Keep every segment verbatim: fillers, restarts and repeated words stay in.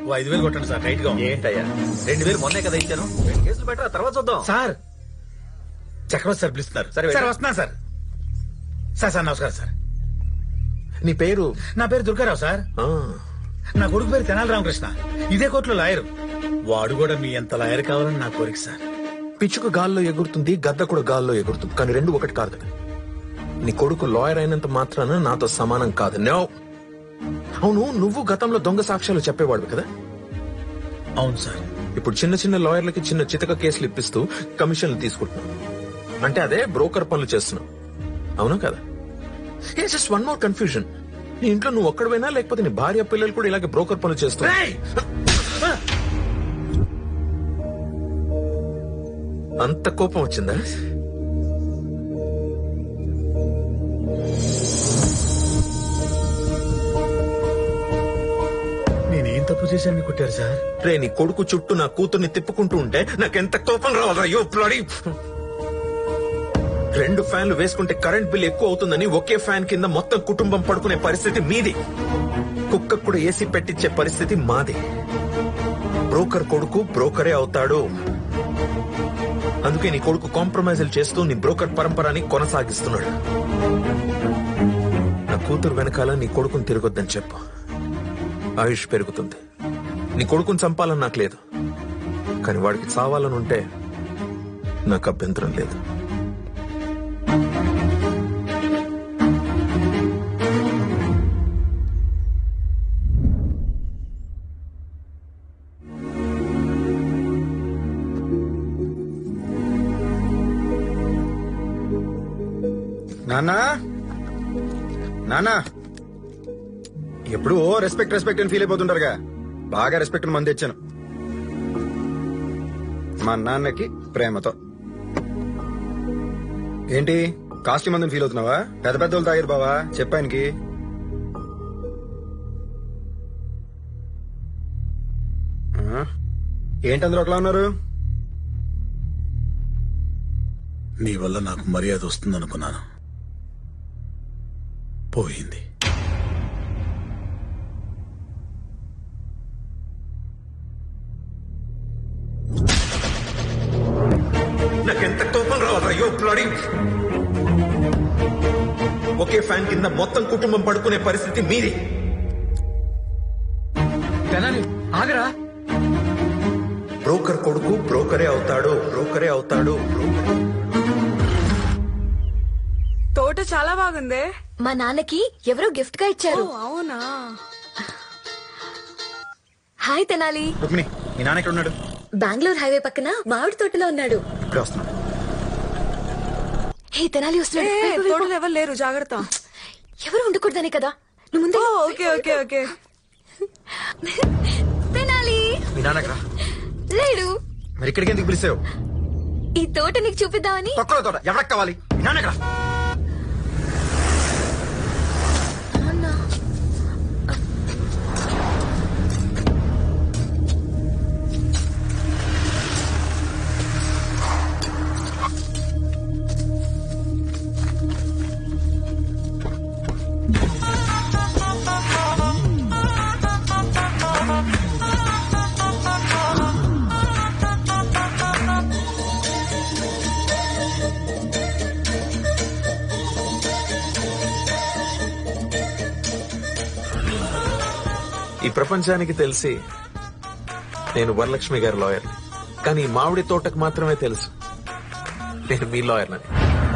ఐదు వేలు కొట్టండి సార్. రైట్ గా ఏంటయ్యా రెండు వేలు మొన్నే కదా ఇచ్చాను. రెండు కేసులు బెటర్, తర్వాత చూద్దాం. సార్ చక్రవర్తి సార్ పిలుస్తున్నారు. సరే సార్ వస్తున్నాను సార్. సార్ సార్ నమస్కారం సార్. నీ పేరు? నా పేరు దుర్గారావు సార్. నా కొడుకు పేరు తెనాలి రామకృష్ణ. ఇదే కోర్టులో లాయర్. వాడు కూడా మీ ఎంత లాయర్ కావాలని నా కోరిక సార్. పిచ్చుక గాల్లో ఎగురుతుంది, గద్ద కూడా గాల్లో ఎగురుతుంది, కానీ రెండు ఒకటి కాదు. నీ కొడుకు లాయర్ అయినంత మాత్రాన నాతో సమానం కాదు. నో. అవును, నువ్వు గతంలో దొంగ సాక్ష్యాలు చెప్పేవాడు కదా? అవును సార్. ఇప్పుడు చిన్న చిన్న లాయర్లకి చిన్న చితక కేసులు ఇప్పిస్తూ కమిషన్లు తీసుకుంటున్నావు. అంటే అదే బ్రోకర్ పనులు చేస్తున్నావు, అవునా కదా? Just one more confusion. నీ ఇంట్లో నువ్వు ఒక్కడవేనా, లేకపోతే నీ భార్య పిల్లలు కూడా ఇలాగే బ్రోకర్ పనులు చేస్తున్నావు? అంత కోపం వచ్చిందా? నేనేం తప్పు చేశాను కొట్టారు సార్? రే, నీ కొడుకు చుట్టూ నా కూతుర్ని తిప్పుకుంటూ ఉంటే నాకెంత కోపం రావాలా? యో బ్లడీ! రెండు ఫ్యాన్లు వేసుకుంటే కరెంట్ బిల్ ఎక్కువ అవుతుందని ఒకే ఫ్యాన్ కింద మొత్తం కుటుంబం పడుకునే పరిస్థితి మీది. కుక్కకు కూడా ఏసీ పెట్టించే పరిస్థితి మాది. బ్రోకర్ కొడుకు బ్రోకరే అవుతాడు. అందుకే నీ కొడుకు కాంప్రమైజులు చేస్తూ నీ బ్రోకర్ పరంపరని కొనసాగిస్తున్నాడు. నా కూతురు వెనకాల నీ కొడుకుని తిరగొద్దని చెప్పు. ఆయుష్ పెరుగుతుంది. నీ కొడుకుని చంపాలని నాకు లేదు, కానీ వాడికి చావాలని ఉంటే నాకు అభ్యంతరం లేదు. నాన్నా నాన్నా ఎప్పుడు ఓ రెస్పెక్ట్ రెస్పెక్ట్ అని ఫీల్ అయిపోతుంటారుగా. బాగా రెస్పెక్ట్ మంది తెచ్చాను మా నాన్నకి ప్రేమతో. ఏంటి కాస్ట్యూమ్ మందిని ఫీల్ అవుతున్నావా? పెద్ద పెద్ద వాళ్ళు తాగారు బావా, చెప్పానికి. ఏంటి అందరూ ఒకలా ఉన్నారు? నీ వల్ల నాకు మర్యాద వస్తుందనుకున్నాను, పోయింది. నాకెంత కోపం రావాలా? యో బ్లడీ! ఒకే ఫ్యాన్ కింద మొత్తం కుటుంబం పడుకునే పరిస్థితి మీది. ఆగరా. బ్రోకర్ కొడుకు బ్రోకరే అవుతాడు, బ్రోకరే అవుతాడు. తోట చాలా బాగుందే. మా నాన్నకి ఎవరో గిఫ్ట్ గా ఇచ్చారు. అవునా? హాయ్ తెనాలి. రుక్మిణి, మీ నాన్న ఎక్కడ ఉన్నాడు? బెంగళూరు హైవే పక్కన మామిడి తోటలో ఉన్నాడు. ఇప్పుడే వస్తున్నాడు. హే తెనాలి వస్తున్నాడు. తోటలో ఎవరు లేరు, జాగ్రత్త. ఎవరు ఉండకూడదనే కదా నువ్వు ముందే. Okay okay okay. తెనాలి మీ నాన్న ఎక్కడ? లేడు. మరి ఇక్కడికి ఎందుకు పిలిచావు? ఈ తోట నీకు చూపిద్దామని. తొక్కలో తోట ఎవరికి కావాలి? మీ నాన్న ఎక్కడ? ఈ ప్రపంచానికి తెలిసి నేను వరలక్ష్మి గారి లాయర్, కానీ మామిడి తోటకు మాత్రమే తెలుసు నేను మీ లాయర్ అని.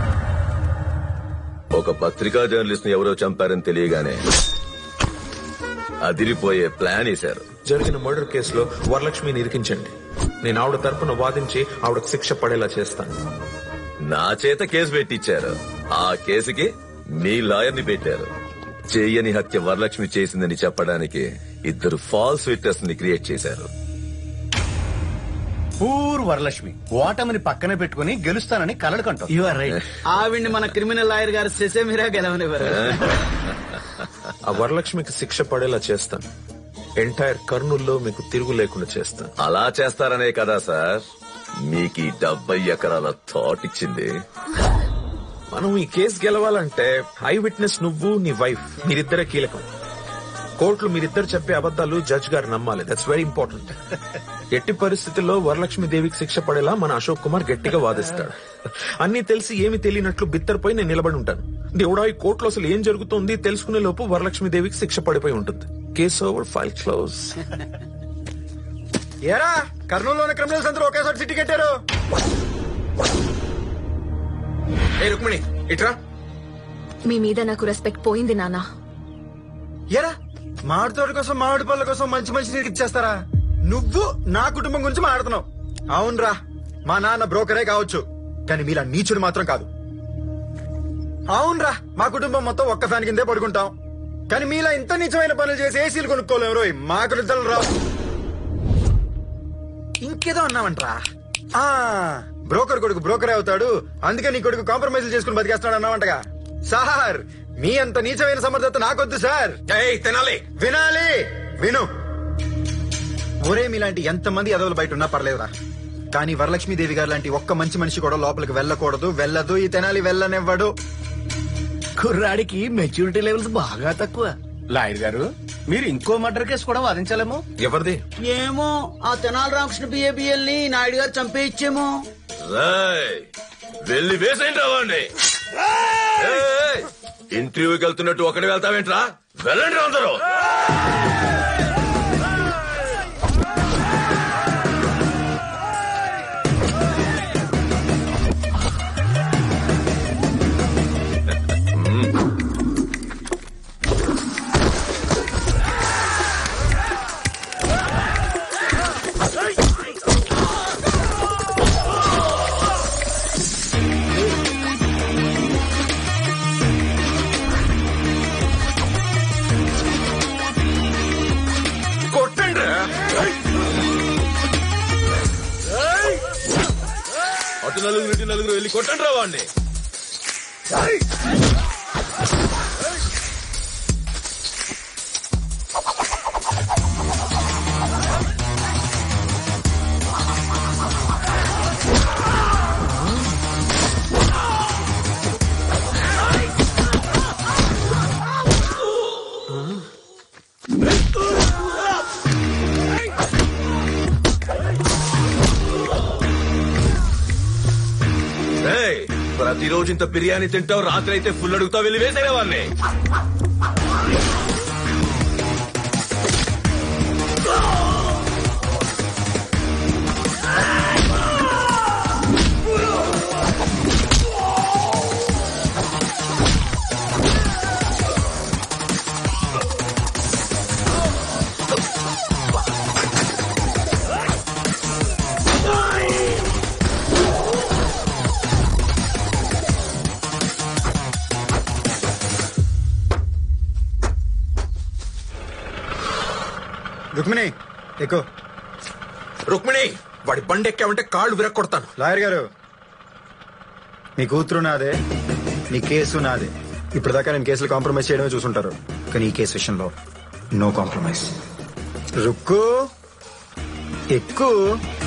ఒక పత్రికా జర్నలిస్ట్ ని ఎవరో చంపారని తెలియగానే అదిరిపోయే ప్లాన్ వేశారు. జరిగిన మర్డర్ కేసులో వరలక్ష్మిని ఇరికించండి. నేను ఆవిడ తరపున వాదించి ఆవిడకు శిక్ష పడేలా చేస్తాను. నా చేత కేసు పెట్టించారు. ఆ కేసుకి మీ లాయర్ ని పెట్టారు. చేయని హత్య వరలక్ష్మి చేసిందని చెప్పడానికి ఇద్దరు ఫాల్స్ విట్నెస్ ని క్రియేట్ చేశారు. పూర్ వరలక్ష్మి ఓటమిని పక్కన పెట్టుకుని గెలుస్తానని కలలు కంటాం. You are right. ఆవిడ్ని మన క్రిమినల్ లాయర్ గారు సెసేమిరా గెలవనివ్వరు. ఆ వరలక్ష్మికి శిక్ష పడేలా చేస్తాను. ఎంటైర్ కర్నూల్లో మీకు తిరుగు లేకుండా చేస్తాను. అలా చేస్తారనే కదా సార్ మీకు ఈ డెబ్బై ఎకరాల థాట్ ఇచ్చింది. మనం ఈ కేసు గెలవాలంటే ఐ విట్నెస్ నువ్వు, నీ వైఫ్, మీరిద్దరే కీలకం. కోర్టులో మీరిద్దరు చెప్పే అబద్ధాలు జడ్జ్ గారు నమ్మాలి. That's very important. ఎట్టి పరిస్థితుల్లో వరలక్ష్మి దేవికి శిక్ష పడేలా మన అశోక్ కుమార్ గట్టిగా వాదిస్తాడు. అన్ని తెలిసి ఏమి తెలియనట్లు బిత్తరపై నేను నిలబడి ఉంటాను. దేవుడా, ఈ కోర్టులో అసలు ఏం జరుగుతోంది తెలుసుకునే లోపు వరలక్ష్మి దేవికి శిక్ష పడిపోయి ఉంటుంది. Case over, file close. ఏరా కర్నూలులోని క్రిమినల్స్ అందరూ ఒకేసారి సిటీ కట్టారు. ఏ రుక్మిణి ఇట్రా. మీ మీద నాకు రెస్పెక్ట్ పోయింది నాన్న. ఏరా మామిడి తోట కోసం మామిడి పళ్ళ కోసం మంచి మంచి నీరు ఇచ్చేస్తారా? నువ్వు నా కుటుంబం గురించి మాట్లాడుతున్నావు. అవునరా, మా నాన్న బ్రోకరే కావచ్చు, కానీ మీలా నీచుడు మాత్రం కాదు. అవునరా, మా కుటుంబం మొత్తం ఒక్క ఫ్యాన్ కిందే పడుకుంటాం, కానీ మీలా ఇంత నీచమైన పనులు చేసి ఏసీలు కొనుక్కోలేము. రోయ్ మాకు నిద్రలు రావు. ఇంకేదో అన్నావంట్రా. ఆ బ్రోకర్ కొడుకు బ్రోకరే అవుతాడు, అందుకే నీ కొడుకు కాంప్రమైజ్ చేసుకుని బతికేస్తాడు అన్నావంటగా. సార్, మీ అంత నీచమైన సమర్థత నాకొద్దు సార్. తినాలి వినాలి, విను. ఒరే మీలాంటి ఎంతమంది ఎదవలు బయట ఉన్నా పర్లేదురా, కానీ వరలక్ష్మీదేవి గారు లాంటి ఒక్క మంచి మనిషి కూడా లోపలికి వెళ్ళకూడదు, వెళ్ళదు. ఈ తెనాలి వెళ్ళనివ్వడు. కుర్రాడికి మెచ్యూరిటీ లెవెల్స్ బాగా తక్కువ. లాయర్ గారు, మీరు ఇంకో మర్డర్ కేసు కూడా వాదించాలేమో. ఎవరిది? ఏమో, ఆ తెనాలి రామకృష్ణ బిఏబిఎల్ ని నాయుడు గారు చంపేయచ్చేమో. రేయ్, వెళ్ళి వేసేయండి రావండి. ఇంటర్వ్యూకి వెళ్తున్నట్టు ఒకటి వెళ్తావేంట్రా? వెళ్ళండి అందరూ. అటు నలుగురు ఇటు నలుగురు వెళ్ళి కొట్టండి రావండి. ప్రతిరోజు ఇంత బిర్యానీ తింటావు, రాత్రి అయితే ఫుల్ అడుగుతావు, వెళ్ళి వేసేనే వాళ్ళని. రుక్మిణి ఎక్కువ. రుక్మిణి, వాడి బండి ఎక్కామంటే కాళ్ళు విరక్కొడతాను. లాయర్ గారు, మీ కూతురు నాదే, నీ కేసు నాదే. ఇప్పుడు దాకా నేను కేసులు కాంప్రమైజ్ చేయడమే చూసుంటారు, కానీ ఈ కేసు విషయంలో నో కాంప్రమైజ్. రుక్కు ఎక్కువ.